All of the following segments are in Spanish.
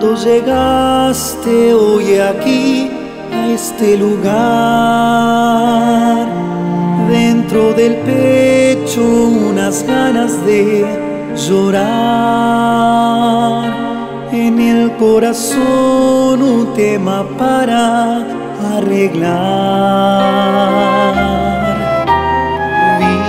cuando llegaste hoy aquí a este lugar, dentro del pecho unas ganas de llorar, en el corazón un tema para arreglar. Vi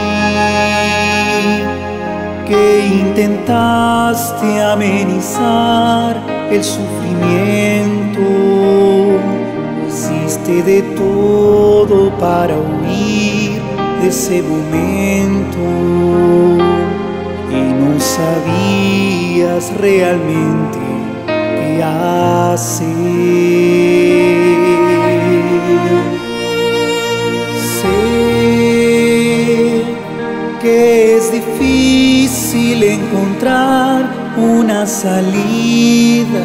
que intentaste amenizar el sufrimiento, hiciste de todo para huir de ese momento y no sabías realmente qué hacer. Sé que es difícil encontrar una salida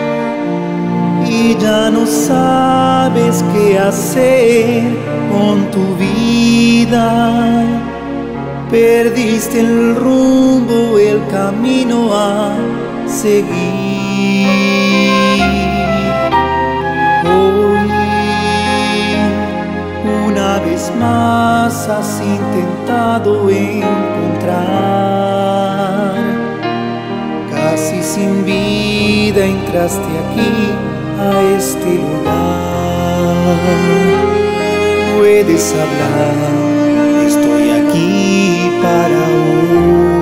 y ya no sabes qué hacer con tu vida. Perdiste el rumbo, el camino a seguir. Hoy, una vez más, has intentado encontrar. Casi sin vida entraste aquí a este lugar. Puedes hablar, estoy aquí para oír.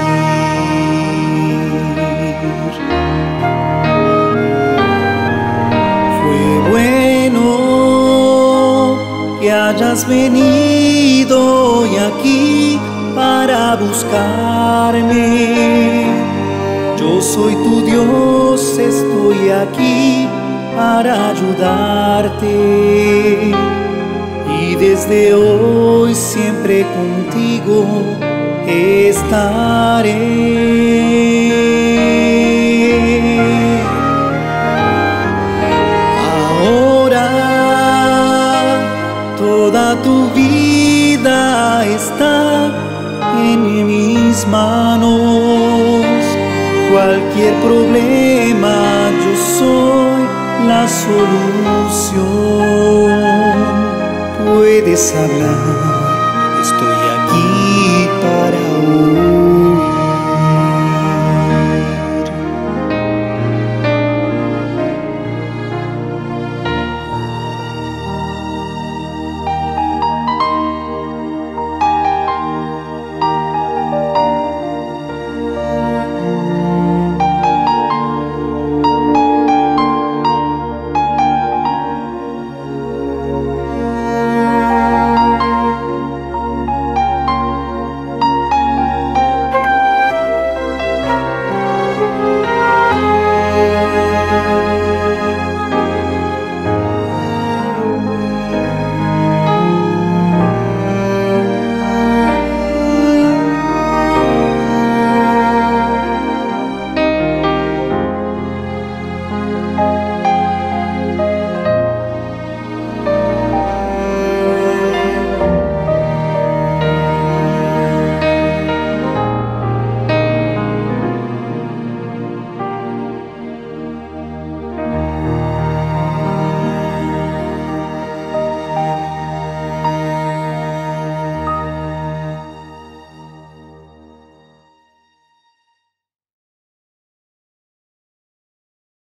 Fue bueno que hayas venido hoy aquí para buscarme. Yo soy tu Dios, estoy aquí para ayudarte. Y desde hoy siempre contigo estaré. Ahora toda tu vida está en mis manos. Cualquier problema, yo soy la solución. Puedes hablar,